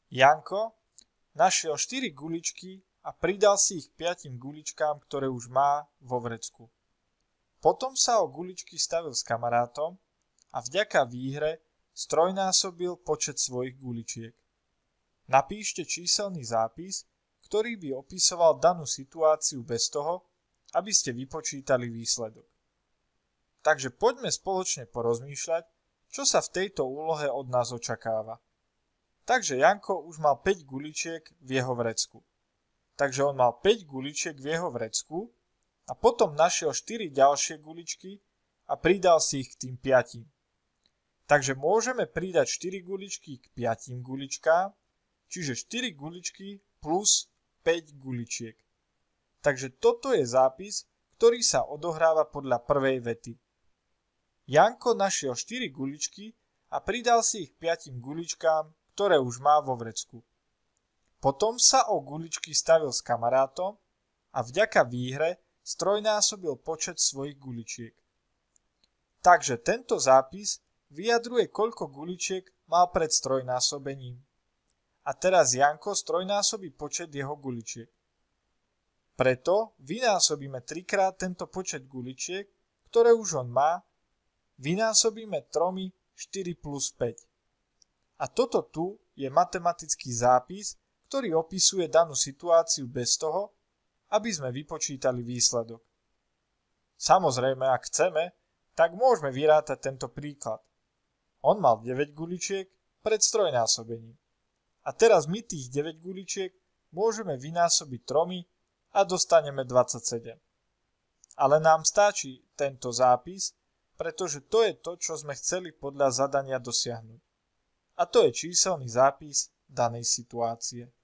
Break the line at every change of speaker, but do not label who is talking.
Janko našiel 4 guličky a pridal si ich k 5 guličkám, ktoré už má vo vrecku. Potom sa o guličky stavil s kamarátom a vďaka výhre strojnásobil počet svojich guličiek. Napíšte číselný zápis, ktorý by opisoval danú situáciu bez toho, aby ste vypočítali výsledok. Takže poďme spoločne porozmýšľať, čo sa v tejto úlohe od nás očakáva. Takže Janko už mal 5 guličiek v jeho vrecku. Takže on mal 5 guličiek v jeho vrecku a potom našiel 4 ďalšie guličky a pridal si ich k tým 5. Takže môžeme pridať 4 guličky k 5 guličkám, čiže 4 guličky plus 5 guličiek. Takže toto je zápis, ktorý sa odohráva podľa prvej vety. Janko našiel 4 guličky a pridal si ich k 5 guličkám, ktoré už má vo vrecku. Potom sa o guličky stavil s kamarátom a vďaka výhre strojnásobil počet svojich guličiek. Takže tento zápis vyjadruje, koľko guličiek mal pred strojnásobením. A teraz Janko strojnásobí počet jeho guličiek. Preto vynásobíme 3-krát tento počet guličiek, ktoré už on má, vynásobíme 3, 4 plus 5. A toto tu je matematický zápis, ktorý opisuje danú situáciu bez toho, aby sme vypočítali výsledok. Samozrejme, ak chceme, tak môžeme vyrátať tento príklad. On mal 9 guličiek pred strojnásobením. A teraz my tých 9 guličiek môžeme vynásobiť 3 a dostaneme 27. Ale nám stačí tento zápis, pretože to je to, čo sme chceli podľa zadania dosiahnuť. A to je číselný zápis danej situácie.